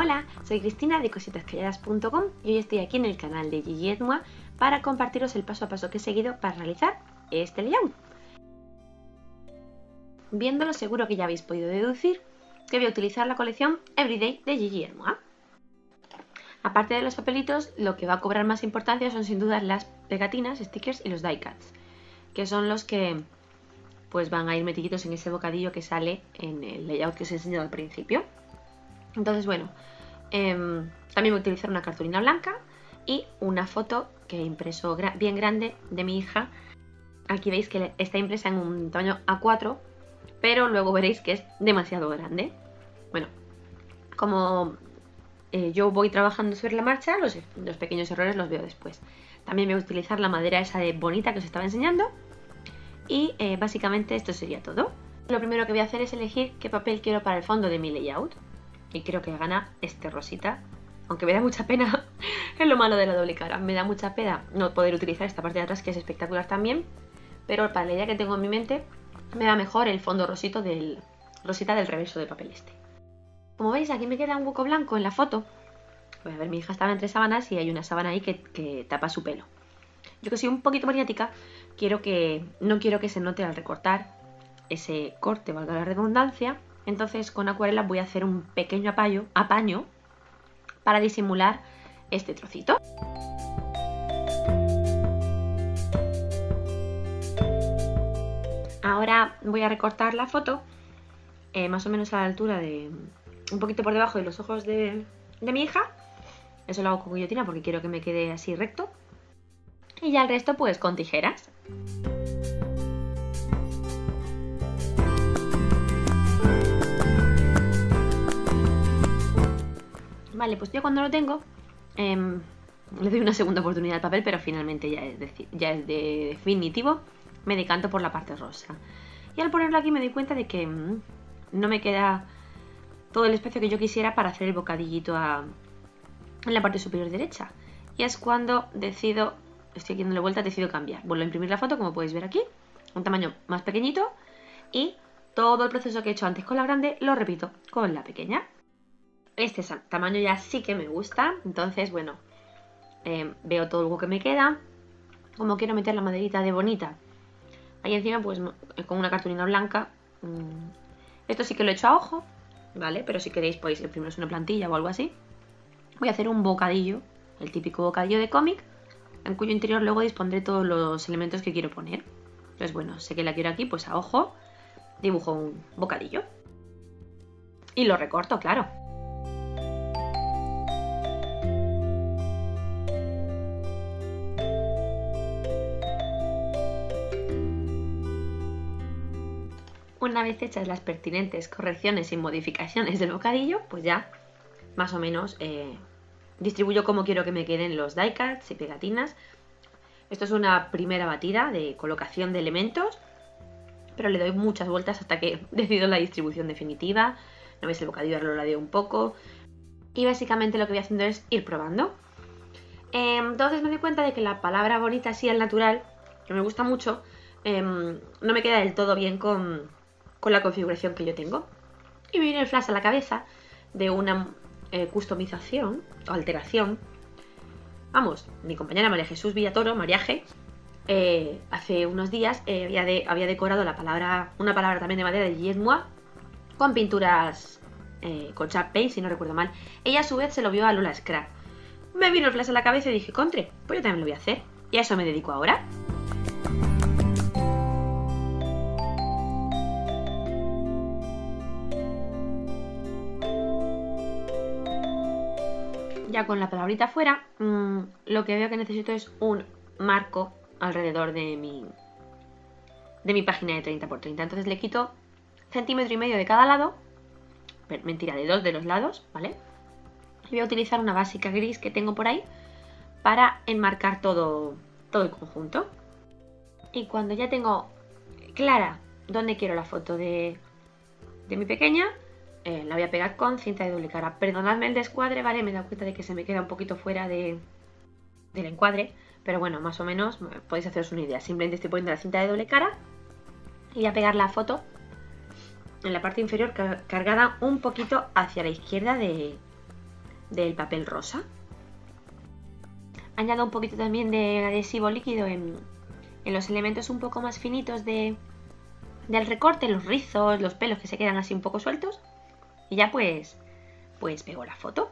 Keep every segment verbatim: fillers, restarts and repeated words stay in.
Hola, soy Cristina de cositas calladas punto com y hoy estoy aquí en el canal de Gigi et Moi para compartiros el paso a paso que he seguido para realizar este layout. Viéndolo seguro que ya habéis podido deducir que voy a utilizar la colección Everyday de Gigi et Moi. Aparte de los papelitos, lo que va a cobrar más importancia son sin duda las pegatinas, stickers y los die cuts, que son los que pues van a ir metiditos en ese bocadillo que sale en el layout que os he enseñado al principio. Entonces, bueno, eh, también voy a utilizar una cartulina blanca y una foto que he impreso gra bien grande de mi hija. Aquí veis que está impresa en un tamaño A cuatro, pero luego veréis que es demasiado grande. Bueno, como eh, yo voy trabajando sobre la marcha, los, los pequeños errores los veo después. También voy a utilizar la madera esa de bonita que os estaba enseñando. Y eh, básicamente esto sería todo. Lo primero que voy a hacer es elegir qué papel quiero para el fondo de mi layout. Y creo que gana este rosita. Aunque me da mucha pena, es lo malo de la doble cara. Me da mucha pena no poder utilizar esta parte de atrás, que es espectacular también. Pero para la idea que tengo en mi mente, me va mejor el fondo rosito del, rosita del reverso del papel este. Como veis, aquí me queda un hueco blanco en la foto. Voy a ver, mi hija estaba entre sábanas y hay una sábana ahí que, que tapa su pelo. Yo que soy un poquito maniática, quiero que, no quiero que se note al recortar ese corte, valga la redundancia. Entonces con acuarela voy a hacer un pequeño apaño, apaño para disimular este trocito. Ahora voy a recortar la foto eh, más o menos a la altura de un poquito por debajo de los ojos de, de mi hija. Eso lo hago con guillotina porque quiero que me quede así recto. Y ya el resto pues con tijeras. Vale, pues yo cuando lo tengo eh, le doy una segunda oportunidad al papel, pero finalmente ya es, de, ya es de definitivo. Me decanto por la parte rosa. Y al ponerlo aquí me doy cuenta de que mmm, no me queda todo el espacio que yo quisiera para hacer el bocadillito a, en la parte superior derecha. Y es cuando decido... Estoy dándole vuelta, decido cambiar. Vuelvo a imprimir la foto, como podéis ver aquí. Un tamaño más pequeñito. Y todo el proceso que he hecho antes con la grande lo repito con la pequeña. Este tamaño ya sí que me gusta. Entonces, bueno, eh, veo todo lo que me queda. Como quiero meter la maderita de bonita ahí encima, pues con una cartulina blanca. Mmm, esto sí que lo he hecho a ojo, ¿vale? Pero si queréis podéis imprimiros una plantilla o algo así. Voy a hacer un bocadillo, el típico bocadillo de cómic, en cuyo interior luego dispondré todos los elementos que quiero poner. Entonces, bueno, sé que la quiero aquí, pues a ojo dibujo un bocadillo. Y lo recorto, claro. Una vez hechas las pertinentes correcciones y modificaciones del bocadillo, pues ya más o menos... Eh, distribuyo como quiero que me queden los die cuts y pegatinas. Esto es una primera batida de colocación de elementos, pero le doy muchas vueltas hasta que decido la distribución definitiva. No veis el bocadillo, ahora lo ladeo un poco. Y básicamente lo que voy haciendo es ir probando. Eh, entonces me doy cuenta de que la palabra bonita así al natural, que me gusta mucho, eh, no me queda del todo bien con, con la configuración que yo tengo. Y me viene el flash a la cabeza de una... Eh, customización o alteración. Vamos, mi compañera María Jesús Villatoro, Mariaje, eh, hace unos días eh, había, de, había decorado la palabra, una palabra también de madera de Gigi et Moi con pinturas eh, con Sharp Paint, si no recuerdo mal. Ella a su vez se lo vio a Lola Scrap. Me vino el flash a la cabeza y dije, contre, pues yo también lo voy a hacer. Y a eso me dedico ahora. Ya con la palabrita fuera, mmm, lo que veo que necesito es un marco alrededor de mi, de mi página de treinta por treinta. Entonces le quito centímetro y medio de cada lado, mentira, de dos de los lados, ¿vale? Y voy a utilizar una básica gris que tengo por ahí para enmarcar todo, todo el conjunto. Y cuando ya tengo clara dónde quiero la foto de, de mi pequeña, Eh, la voy a pegar con cinta de doble cara. Perdonadme el descuadre, ¿vale? Me he dado cuenta de que se me queda un poquito fuera de, del encuadre. Pero bueno, más o menos podéis haceros una idea. Simplemente estoy poniendo la cinta de doble cara y voy a pegar la foto en la parte inferior cargada un poquito hacia la izquierda de, del papel rosa. Añado un poquito también de adhesivo líquido en, en los elementos un poco más finitos de, del recorte, los rizos, los pelos que se quedan así un poco sueltos. Y ya pues, pues pego la foto.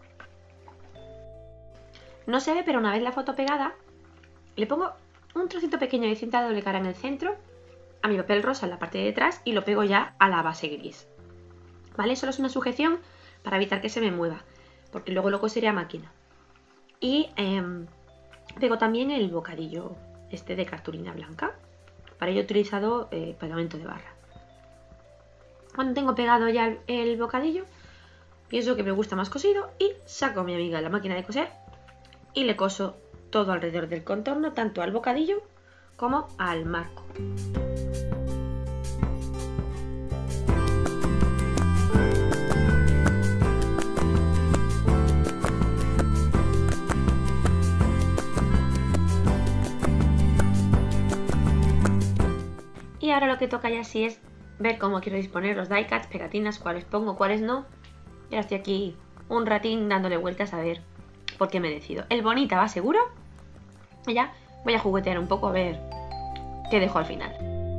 No se ve, pero una vez la foto pegada, le pongo un trocito pequeño de cinta doble cara en el centro, a mi papel rosa en la parte de detrás y lo pego ya a la base gris. ¿Vale? Solo es una sujeción para evitar que se me mueva, porque luego lo coseré a máquina. Y eh, pego también el bocadillo este de cartulina blanca. Para ello he utilizado eh, pegamento de barra. Cuando tengo pegado ya el, el bocadillo, pienso que me gusta más cosido y saco a mi amiga la máquina de coser y le coso todo alrededor del contorno, tanto al bocadillo como al marco. Y ahora lo que toca ya sí es ver cómo quiero disponer los die cuts, pegatinas, cuáles pongo, cuáles no. Y ahora estoy aquí un ratín dándole vueltas a ver por qué me decido. El bonita va seguro. Y ya voy a juguetear un poco a ver qué dejo al final.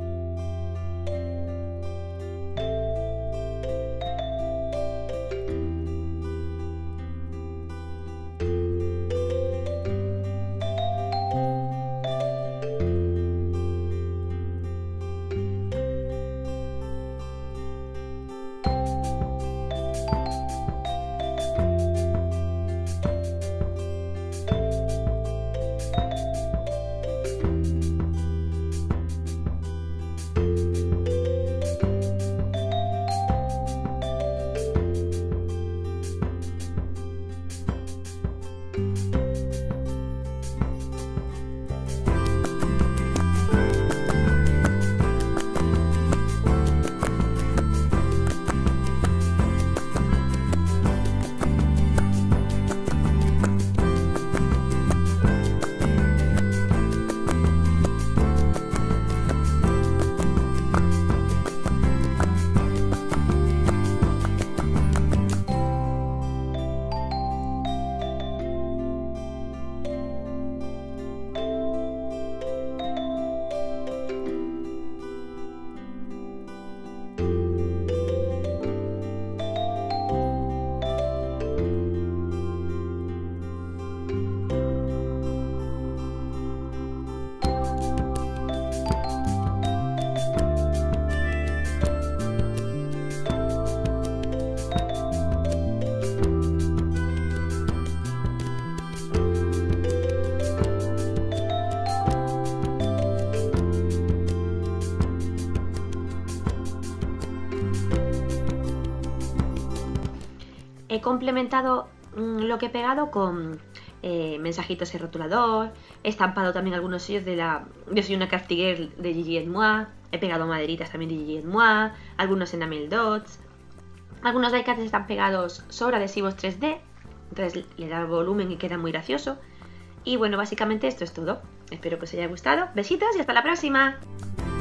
He complementado mmm, lo que he pegado con eh, mensajitos y rotulador. He estampado también algunos sellos de la... Yo soy una crafty girl de Gigi et Moi. He pegado maderitas también de Gigi et Moi. Algunos enamel dots. Algunos die cuts están pegados sobre adhesivos tres D. Entonces le da volumen y queda muy gracioso. Y bueno, básicamente esto es todo. Espero que os haya gustado. Besitos y hasta la próxima.